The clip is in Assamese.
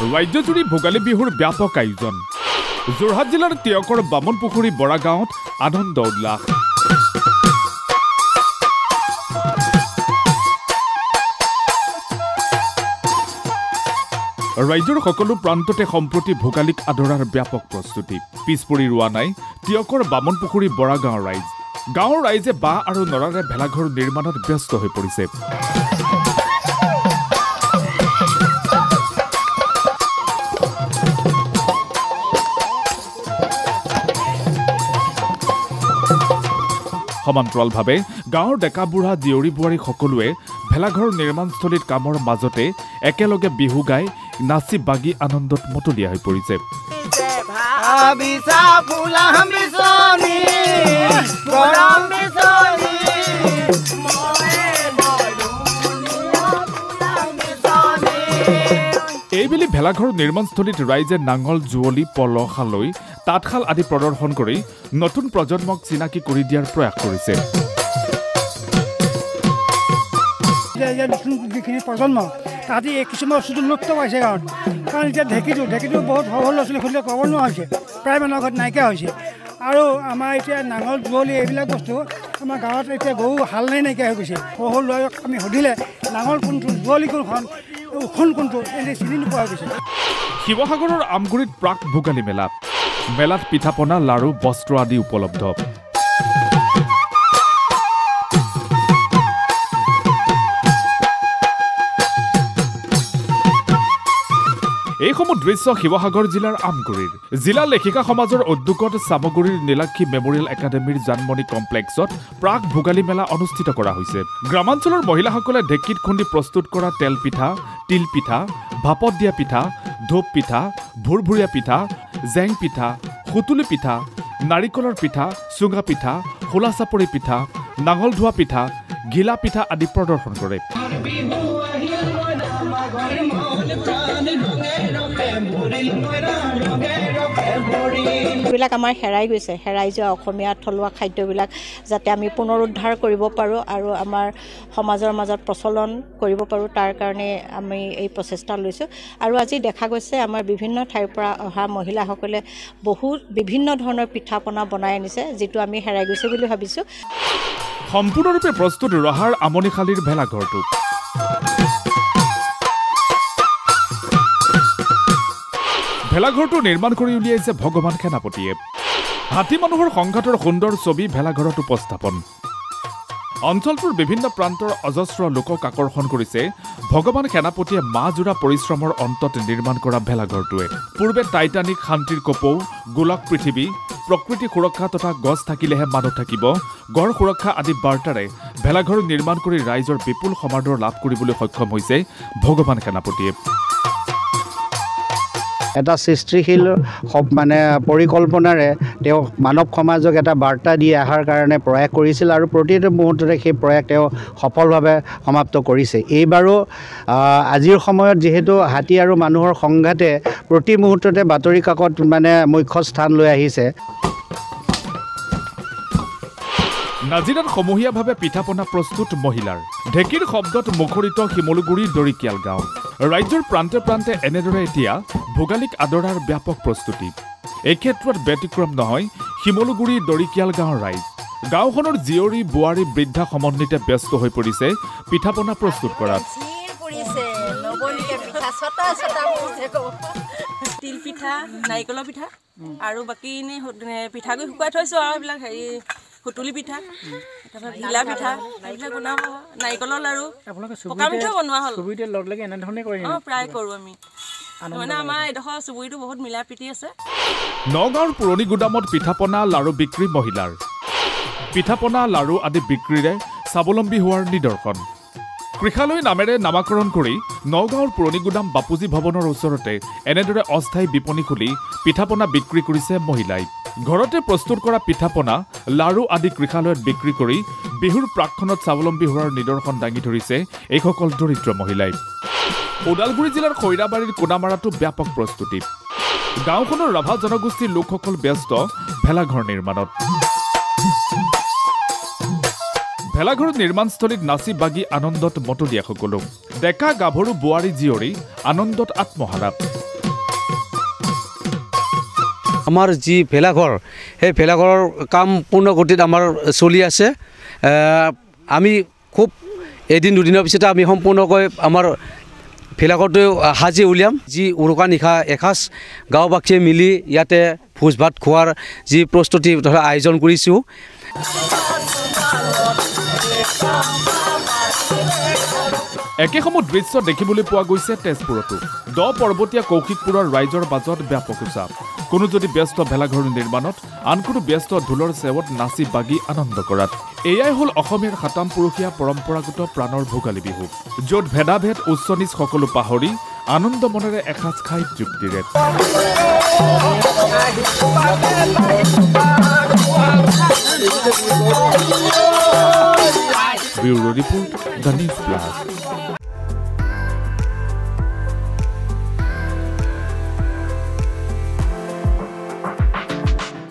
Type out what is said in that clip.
ৰাজ্যজুৰি ভোগালী বিহুৰ ব্যাপক আয়োজন যোৰহাট জিলাৰ তিয়াকৰ বামনপুখুৰী বৰা গাঁৱত আনন্দ উল্লাস ৰাজ্যৰ সকলো প্ৰান্ততে সম্প্ৰতি ভোগালীক আদৰাৰ ব্যাপক প্ৰস্তুতি পিছপৰি ৰোৱা নাই তিয়াকৰ বামনপুখুৰী বৰা গাঁৱৰ ৰাইজ গাঁৱৰ ৰাইজে বাঁহ আৰু নৰাৰে ভেলাঘৰ নিৰ্মাণত ব্যস্ত হৈ পৰিছে সমান্তৰালভাৱে গাঁৱৰ ডেকা বুঢ়া জীয়ৰী বোৱাৰী সকলোৱে ভেলাঘৰ নিৰ্মাণস্থলীত কামৰ মাজতে একেলগে বিহু গাই নাচি বাগি আনন্দত মতলীয়া হৈ পৰিছে এইবেলি ভেলাঘৰ নিৰ্মাণস্থলীত ৰাইজে নাঙল জুৱলি পলখালৈ তাঁতশাল আদি প্ৰদৰ্শন কৰি নতুন প্ৰজন্মক চিনাকি কৰি দিয়াৰ প্ৰয়াস কৰিছে যিখিনি প্ৰজন্ম তাহাঁতি কিছুমান বস্তুটো লুপ্ত পাইছে গাঁৱত কাৰণ এতিয়া ঢেঁকীটো বহুত সৰু ল'ৰা ছোৱালী খুলিলে ক'ব নোৱাৰা হৈছে প্ৰায় মানুহৰ ঘৰত নাইকিয়া হৈছে আৰু আমাৰ এতিয়া নাঙল জুৱলি এইবিলাক বস্তু আমাৰ গাঁৱত এতিয়া গৰু হাল নাইকিয়া হৈ গৈছে সৰু ল'ৰাক আমি সুধিলে নাঙল কোনটো জুৱলি কোনখন উখন কোনটো এনে চিনি নোপোৱা গৈছে শিৱসাগৰৰ আমগুৰিত প্ৰাক ভোগালী মেলাত পিঠা পনা লাড়ু বস্ত্ৰ আদি উপলব্ধ এইসমূহ দৃশ্য শিৱসাগৰ জিলাৰ আমগুৰিৰ জিলা লেখিকা সমাজৰ উদ্যোগত চামগুৰিৰ নীলাক্ষী মেমৰিয়েল একাডেমীৰ জানমণি কমপ্লেক্সত প্ৰাক ভোগালী মেলা অনুষ্ঠিত কৰা হৈছে গ্ৰামাঞ্চলৰ মহিলাসকলে ঢেঁকীত খুন্দি প্ৰস্তুত কৰা তেল পিঠা তিল পিঠা ভাপত দিয়া পিঠা ধূপ পিঠা ভুৰভুৰীয়া পিঠা জেং পিঠা সুতুলি পিঠা নাৰিকলৰ পিঠা চুঙা পিঠা খোলা চাপৰি পিঠা নাঙল ধোৱা পিঠা ঘিলা পিঠা আদি প্ৰদৰ্শন কৰে এইবিলাক আমাৰ হেৰাই গৈছে হেৰাই যোৱা অসমীয়া থলুৱা খাদ্যবিলাক যাতে আমি পুনৰুদ্ধাৰ কৰিব পাৰোঁ আৰু আমাৰ সমাজৰ মাজত প্ৰচলন কৰিব পাৰোঁ তাৰ কাৰণে আমি এই প্ৰচেষ্টা লৈছোঁ আৰু আজি দেখা গৈছে আমাৰ বিভিন্ন ঠাইৰ পৰা অহা মহিলাসকলে বহুত বিভিন্ন ধৰণৰ পিঠা পনা বনাই আনিছে যিটো আমি হেৰাই গৈছে বুলি ভাবিছোঁ সম্পূৰ্ণৰূপে প্ৰস্তুত ৰহাৰ আমনিশালীৰ ভেলাঘৰটো ভেলাঘৰটো নিৰ্মাণ কৰি উলিয়াইছে ভগৱান সেনাপতিয়ে হাতী মানুহৰ সংঘাতৰ সুন্দৰ ছবি ভেলাঘৰত উপস্থাপন অঞ্চলটোৰ বিভিন্ন প্ৰান্তৰ অজস্ৰ লোকক আকৰ্ষণ কৰিছে ভগৱান সেনাপতিয়ে মাহজোৰা পৰিশ্ৰমৰ অন্তত নিৰ্মাণ কৰা ভেলাঘৰটোৱে পূৰ্বে টাইটানিক শান্তিৰ কপৌ গোলক পৃথিৱী প্ৰকৃতি সুৰক্ষা তথা গছ থাকিলেহে মানুহ থাকিব গড় সুৰক্ষা আদি বাৰ্তাৰে ভেলাঘৰ নিৰ্মাণ কৰি ৰাইজৰ বিপুল সমাদৰ লাভ কৰিবলৈ সক্ষম হৈছে ভগৱান সেনাপতিয়ে এটা সৃষ্টিশীল মানে পৰিকল্পনাৰে তেওঁ মানৱ সমাজক এটা বাৰ্তা দি অহাৰ কাৰণে প্ৰয়াস কৰিছিল আৰু প্ৰতিটো মুহূৰ্ততে সেই প্ৰয়াস তেওঁ সফলভাৱে সমাপ্ত কৰিছে এইবাৰো আজিৰ সময়ত যিহেতু হাতী আৰু মানুহৰ সংঘাতে প্ৰতি মুহূৰ্ততে বাতৰি কাকত মানে মুখ্য স্থান লৈ আহিছে নাজিৰাত সমূহীয়াভাৱে পিঠা পনা প্ৰস্তুত মহিলাৰ ঢেঁকীৰ শব্দত মুখৰিত শিমলুগুৰি দৰিকিয়াল গাঁও ৰাজ্যৰ প্ৰান্তে প্ৰান্তে এনেদৰে এতিয়া ভোগালীক আদৰাৰ ব্যাপক প্ৰস্তুতি এই ক্ষেত্ৰত ব্যতিক্ৰম নহয় শিমলুগুৰি দৰিকিয়াল গাঁৱৰ ৰাইজ গাঁওখনৰ জীয়ৰী বোৱাৰী বৃদ্ধা সমন্বিতে ব্যস্ত হৈ পৰিছে পিঠা পনা প্ৰস্তুত কৰাত তিল পিঠা নাৰিকলৰ পিঠা আৰু বাকী এনেই পিঠাগুড়ি শুকুৱাই থৈছোঁ আৰু এইবিলাক হেৰি সুতুলি পিঠা তাৰপৰা ঘিলা পিঠা এইবিলাক বনাব নাৰিকলৰ লাড়ু পকা পিঠাও বনোৱা হ'ল প্ৰায় কৰোঁ আমি মানে আমাৰ এইডোখৰ চুবুৰীটো বহুত মিলা প্ৰীতি আছে নগাঁৱৰ পুৰণি গুদামত পিঠা পনা লাড়ু বিক্ৰী মহিলাৰ পিঠা পনা লাড়ু আদি বিক্ৰীৰে স্বাৱলম্বী হোৱাৰ নিদৰ্শন কৃষালয় নামেৰে নামাকৰণ কৰি নগাঁৱৰ পুৰণি গুদাম বাপুজী ভৱনৰ ওচৰতে এনেদৰে অস্থায়ী বিপণী খুলি পিঠা পনা বিক্ৰী কৰিছে মহিলাই ঘৰতে প্ৰস্তুত কৰা পিঠা পনা লাড়ু আদি কৃষালয়ত বিক্ৰী কৰি বিহুৰ প্ৰাকখনত স্বাৱলম্বী হোৱাৰ নিদৰ্শন দাঙি ধৰিছে এইসকল দৰিদ্ৰ মহিলাই ওদালগুৰি জিলাৰ খৈৰাবাৰীৰ কোনামাৰাতো ব্যাপক প্ৰস্তুতি গাঁওখনৰ ৰাভা জনগোষ্ঠীৰ লোকসকল ব্যস্ত ভেলাঘৰ নিৰ্মাণত ভেলাঘৰ নিৰ্মাণস্থলীত নাচি বাগি আনন্দত মতলীয়া সকলো ডেকা গাভৰু বোৱাৰী জীয়ৰী আনন্দত আত্মহাৰা আমাৰ যি ভেলাঘৰ সেই ভেলাঘৰৰ কাম পূৰ্ণ গতিত আমাৰ চলি আছে আমি খুব এদিন দুদিনৰ পিছতে আমি সম্পূৰ্ণকৈ আমাৰ ভেলাঘৰটো সাজি উলিয়াম যি উৰুকা নিশা এসাঁজ গাঁওবাসীয়ে মিলি ইয়াতে ভোজ ভাত খোৱাৰ যি প্ৰস্তুতি তথা আয়োজন কৰিছোঁ একেসমূহ দৃশ্য দেখিবলৈ পোৱা গৈছে তেজপুৰতো পৰ্বতীয়া কৌশিকপুৰৰ ৰাইজৰ মাজত ব্যাপক উৎসাহ কোনো যদি ব্যস্ত ভেলাঘৰ নিৰ্মাণত আন কোনো ব্যস্ত ঢোলৰ চেৱত নাচি বাগি আনন্দ কৰাত এয়াই হ'ল অসমীয়াৰ সাতাম পুৰুষীয়া পৰম্পৰাগত প্ৰাণৰ ভোগালী বিহু য'ত ভেদাভেদ উচ্চ নিচ সকলো পাহৰি আনন্দ মনেৰে এসাঁজ খাই তৃপ্তিৰে bureau report the news plus